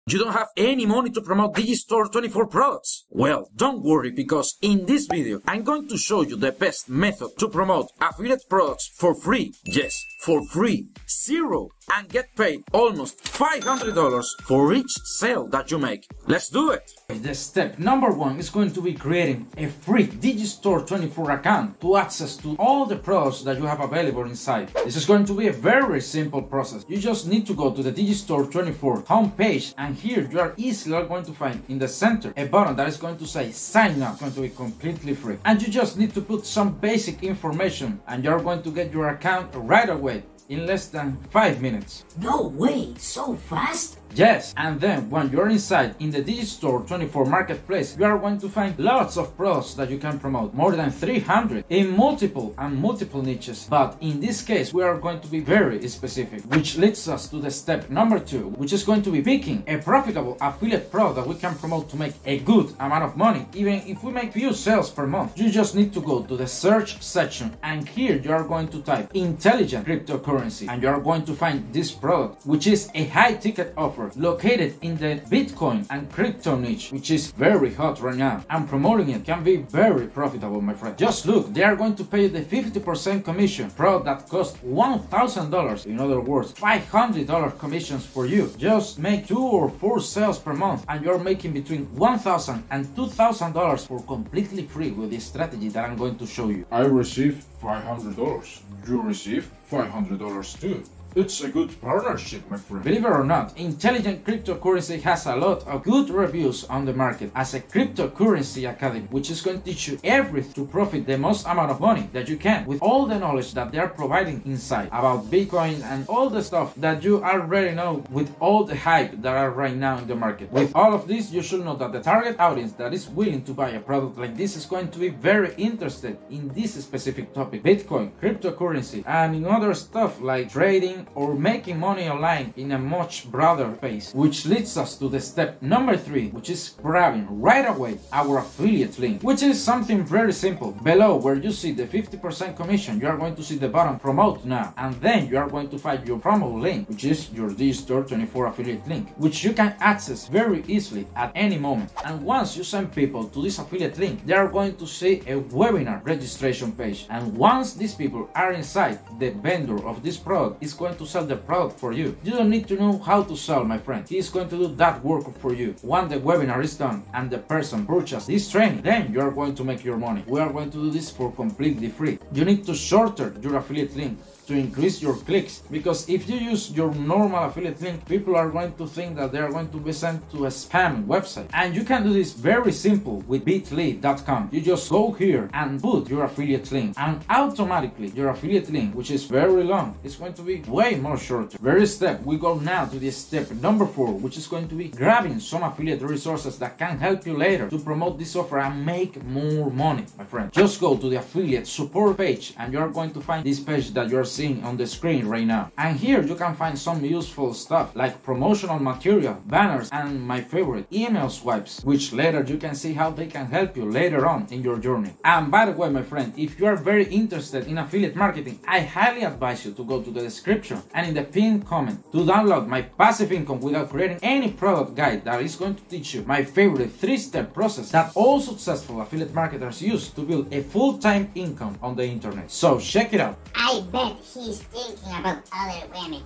You don't have any money to promote Digistore 24 products? Well, don't worry, because in this video I'm going to show you the best method to promote affiliate products for free. Yes, for free. Zero. And get paid almost $500 for each sale that you make. Let's do it! The step number 1 is going to be creating a free Digistore 24 account to access to all the products that you have available inside. This is going to be a very simple process. You just need to go to the Digistore 24 homepage, and here you are easily going to find in the center a button that is going to say sign up. It's going to be completely free. And you just need to put some basic information and you're going to get your account right away in less than 5 minutes. No way, so fast? Yes, and then when you're inside in the Digistore 24 marketplace, you are going to find lots of products that you can promote, more than 300 in multiple niches. But in this case, we are going to be very specific, which leads us to the step number 2, which is going to be picking a profitable affiliate product that we can promote to make a good amount of money. Even if we make few sales per month, you just need to go to the search section, and here you are going to type intelligent cryptocurrency, and you are going to find this product, which is a high ticket offer located in the Bitcoin and crypto niche, which is very hot right now, and promoting it can be very profitable, my friend. Just look, they are going to pay the 50% commission product that costs $1,000, in other words $500 commissions for you. Just make 2 or 4 sales per month and you're making between $1,000 and $2,000 for completely free with this strategy that I'm going to show you. I receive $500. You receive $500 too. It's a good partnership, my friend. Believe it or not, Intelligent Cryptocurrency has a lot of good reviews on the market as a cryptocurrency academy, which is going to teach you everything to profit the most amount of money that you can with all the knowledge that they are providing inside about Bitcoin and all the stuff that you already know with all the hype that are right now in the market. With all of this, you should know that the target audience that is willing to buy a product like this is going to be very interested in this specific topic, Bitcoin, cryptocurrency, and in other stuff like trading or making money online in a much broader space. Which leads us to the step number 3, which is grabbing right away our affiliate link, which is something very simple. Below where you see the 50% commission, you are going to see the button promote now, and then you are going to find your promo link, which is your Digistore 24 affiliate link, which you can access very easily at any moment. And once you send people to this affiliate link, they are going to see a webinar registration page, and once these people are inside, the vendor of this product is going to sell the product for you. You don't need to know how to sell, my friend. He is going to do that work for you. Once the webinar is done and the person purchases this training, then you are going to make your money. We are going to do this for completely free. You need to shorten your affiliate link to increase your clicks, because if you use your normal affiliate link, people are going to think that they are going to be sent to a spam website. And you can do this very simple with bit.ly.com. You just go here and put your affiliate link, and automatically your affiliate link, which is very long, is going to be way more shorter. Very step, we go now to the step number 4, which is going to be grabbing some affiliate resources that can help you later to promote this offer and make more money, my friend. Just go to the affiliate support page and you're going to find this page that you're seeing on the screen right now, and here you can find some useful stuff like promotional material, banners, and my favorite, email swipes, which later you can see how they can help you later on in your journey. And by the way, my friend, if you are very interested in affiliate marketing, I highly advise you to go to the description and in the pinned comment to download my passive income without creating any product guide that is going to teach you my favorite 3-step process that all successful affiliate marketers use to build a full-time income on the internet. So check it out. I bet he's thinking about other women.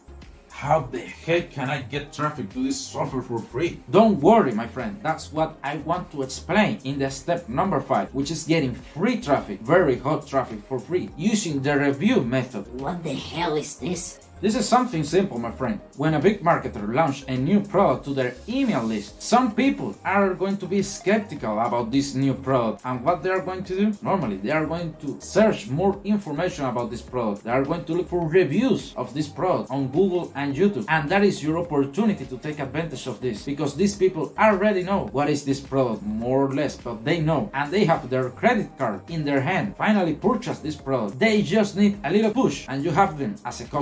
How the heck can I get traffic to this software for free? Don't worry, my friend, that's what I want to explain in the step number 5, which is getting free traffic, very hot traffic for free, using the review method. What the hell is this? This is something simple, my friend. When a big marketer launches a new product to their email list, some people are going to be skeptical about this new product, and what they are going to do? Normally, they are going to search more information about this product. They are going to look for reviews of this product on Google and YouTube, and that is your opportunity to take advantage of this, because these people already know what is this product, more or less, but they know, and they have their credit card in their hand, finally purchase this product. They just need a little push, and you have them as a customer.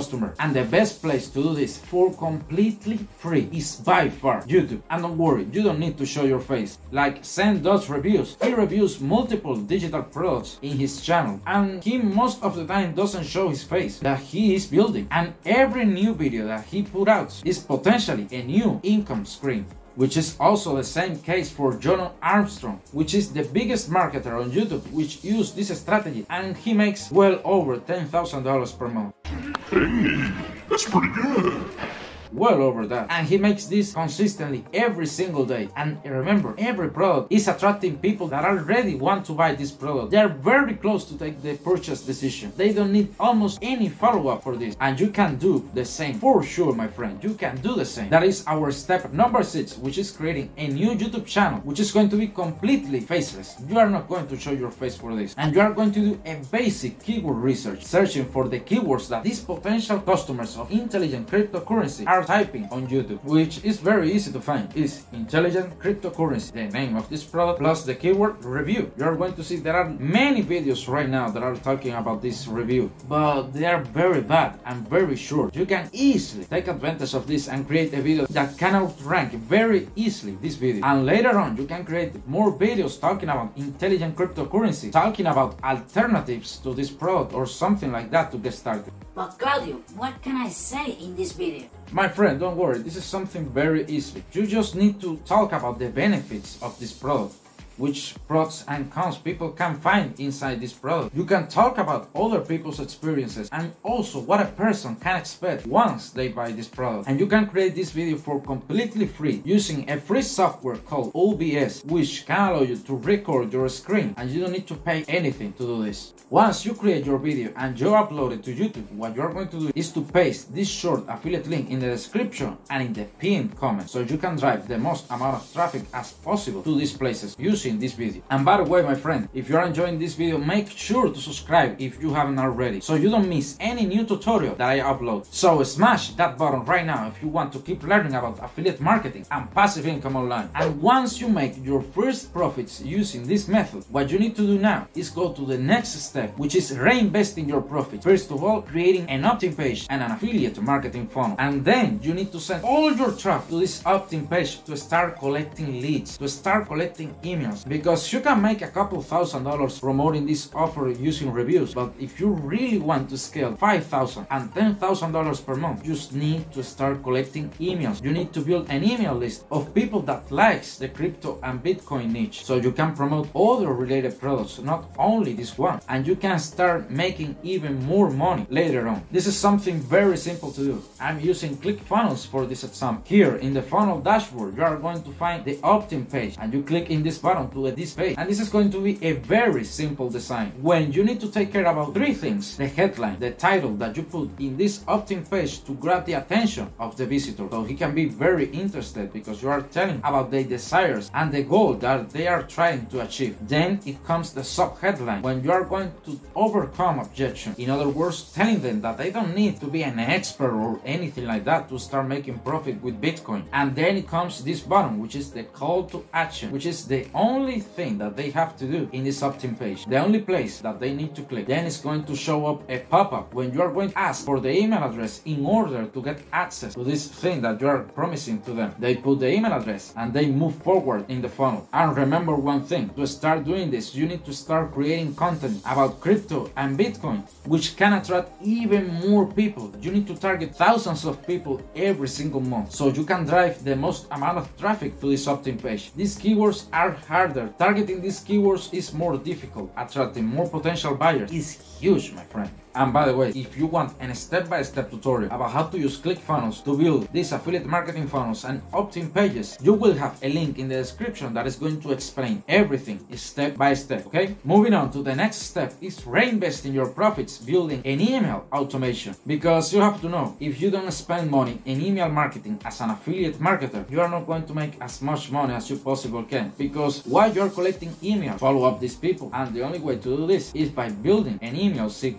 And the best place to do this for completely free is by far YouTube. And don't worry, you don't need to show your face. Like Zen does reviews. He reviews multiple digital products in his channel, and he most of the time doesn't show his face that he is building. And every new video that he put out is potentially a new income stream. Which is also the same case for John Armstrong, which is the biggest marketer on YouTube, which used this strategy, and he makes well over $10,000 per month. Hey, that's pretty good. Well over that, and he makes this consistently every single day. And remember, every product is attracting people that already want to buy this product. They are very close to take the purchase decision. They don't need almost any follow-up for this, and you can do the same for sure, my friend. You can do the same. That is our step number 6, which is creating a new YouTube channel, which is going to be completely faceless. You are not going to show your face for this, and you are going to do a basic keyword research, searching for the keywords that these potential customers of intelligent cryptocurrency are typing on YouTube, which is very easy to find. Is intelligent cryptocurrency, the name of this product, plus the keyword review. You are going to see there are many videos right now that are talking about this review, but they are very bad and very short. You can easily take advantage of this and create a video that can outrank very easily this video, and later on you can create more videos talking about intelligent cryptocurrency, talking about alternatives to this product or something like that to get started. But Claudio, what can I say in this video? My friend, don't worry, this is something very easy. You just need to talk about the benefits of this product, which pros and cons people can find inside this product. You can talk about other people's experiences and also what a person can expect once they buy this product. And you can create this video for completely free using a free software called OBS, which can allow you to record your screen, and you don't need to pay anything to do this. Once you create your video and you upload it to YouTube, what you're going to do is to paste this short affiliate link in the description and in the pinned comment, so you can drive the most amount of traffic as possible to these places using this video. And by the way, my friend, if you're enjoying this video, make sure to subscribe if you haven't already, so you don't miss any new tutorial that I upload. So smash that button right now if you want to keep learning about affiliate marketing and passive income online. And once you make your first profits using this method, what you need to do now is go to the next step, which is reinvesting your profits. First of all, creating an opt-in page and an affiliate marketing funnel, and then you need to send all your traffic to this opt-in page to start collecting leads, to start collecting emails, because you can make a couple $1,000s promoting this offer using reviews, but if you really want to scale $5,000 and $10,000 per month, you just need to start collecting emails. You need to build an email list of people that likes the crypto and Bitcoin niche, so you can promote other related products, not only this one, and you can start making even more money later on. This is something very simple to do. I'm using ClickFunnels for this example. Here in the funnel dashboard, you are going to find the opt-in page, and you click in this button to this page, and this is going to be a very simple design when you need to take care about 3 things: the headline, the title that you put in this opt-in page to grab the attention of the visitor, so he can be very interested because you are telling about their desires and the goal that they are trying to achieve. Then it comes the sub-headline, when you are going to overcome objection. In other words, telling them that they don't need to be an expert or anything like that to start making profit with Bitcoin. And then it comes this button, which is the call to action, which is the only thing that they have to do in this opt-in page, the only place that they need to click. Then it's going to show up a pop-up when you are going to ask for the email address in order to get access to this thing that you are promising to them. They put the email address and they move forward in the funnel. And remember one thing, to start doing this, you need to start creating content about crypto and Bitcoin, which can attract even more people. You need to target thousands of people every single month, so you can drive the most amount of traffic to this opt-in page. These keywords are harder. Targeting these keywords is more difficult. Attracting more potential buyers is huge, my friend. And by the way, if you want a step-by-step tutorial about how to use ClickFunnels to build these affiliate marketing funnels and opt-in pages, you will have a link in the description that is going to explain everything step by step, okay? Moving on to the next step is reinvesting your profits building an email automation. Because you have to know, if you don't spend money in email marketing as an affiliate marketer, you are not going to make as much money as you possibly can. Because while you're collecting emails, follow up these people. And the only way to do this is by building an email sequence where you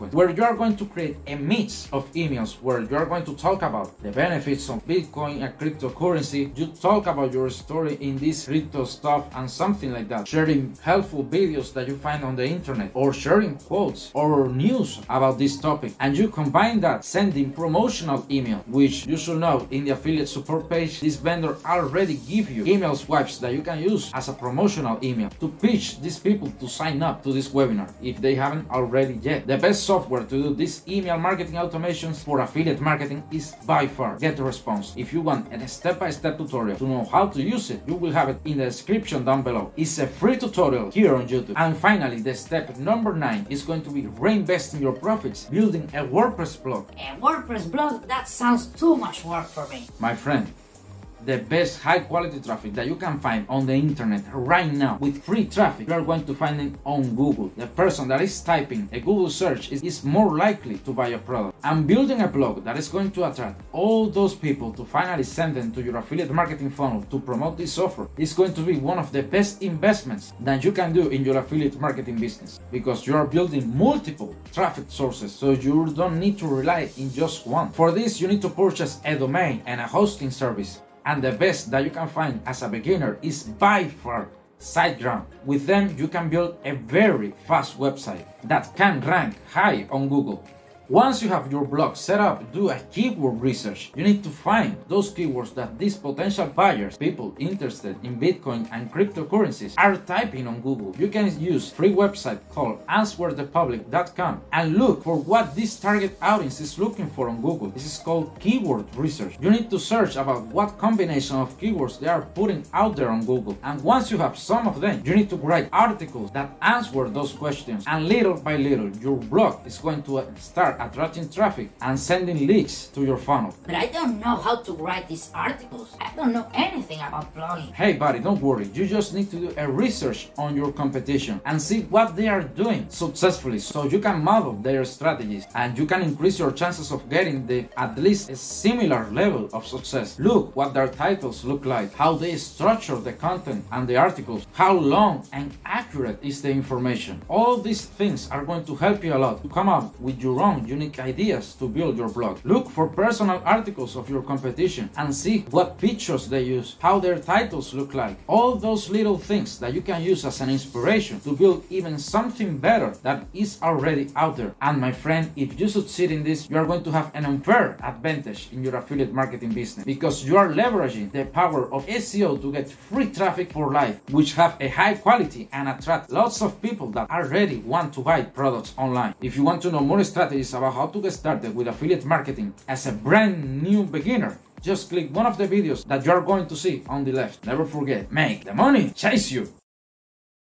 you are going to create a mix of emails where you are going to talk about the benefits of Bitcoin and cryptocurrency. You talk about your story in this crypto stuff and something like that, sharing helpful videos that you find on the internet, or sharing quotes or news about this topic, and you combine that sending promotional email, which you should know in the affiliate support page, this vendor already give you email swipes that you can use as a promotional email to pitch these people to sign up to this webinar if they haven't already yet. The best software to do these email marketing automations for affiliate marketing is by far GetResponse. If you want a step-by-step tutorial to know how to use it, you will have it in the description down below. It's a free tutorial here on YouTube. And finally, the step number 9 is going to be reinvesting your profits, building a WordPress blog. A WordPress blog? That sounds too much work for me. My friend, the best high quality traffic that you can find on the internet right now with free traffic, you are going to find it on Google. The person that is typing a Google search is more likely to buy a product. And building a blog that is going to attract all those people to finally send them to your affiliate marketing funnel to promote this offer is going to be one of the best investments that you can do in your affiliate marketing business, because you are building multiple traffic sources, so you don't need to rely in just one. For this, you need to purchase a domain and a hosting service. And the best that you can find as a beginner is by far SiteGround. With them, you can build a very fast website that can rank high on Google. Once you have your blog set up, do a keyword research. You need to find those keywords that these potential buyers, people interested in Bitcoin and cryptocurrencies, are typing on Google. You can use a free website called answerthepublic.com and look for what this target audience is looking for on Google. This is called keyword research. You need to search about what combination of keywords they are putting out there on Google. And once you have some of them, you need to write articles that answer those questions. And little by little, your blog is going to start attracting traffic and sending leads to your funnel. But I don't know how to write these articles. I don't know anything about blogging. Hey buddy, don't worry. You just need to do a research on your competition and see what they are doing successfully, so you can model their strategies and you can increase your chances of getting at least a similar level of success. Look what their titles look like, how they structure the content and the articles, how long and accurate is the information. All these things are going to help you a lot to come up with your own unique ideas to build your blog. Look for personal articles of your competition and see what pictures they use, how their titles look like. All those little things that you can use as an inspiration to build even something better that is already out there. And my friend, if you succeed in this, you are going to have an unfair advantage in your affiliate marketing business, because you are leveraging the power of SEO to get free traffic for life, which have a high quality and attract lots of people that already want to buy products online. If you want to know more strategies about how to get started with affiliate marketing as a brand new beginner, just click one of the videos that you are going to see on the left. Never forget, make the money chase you.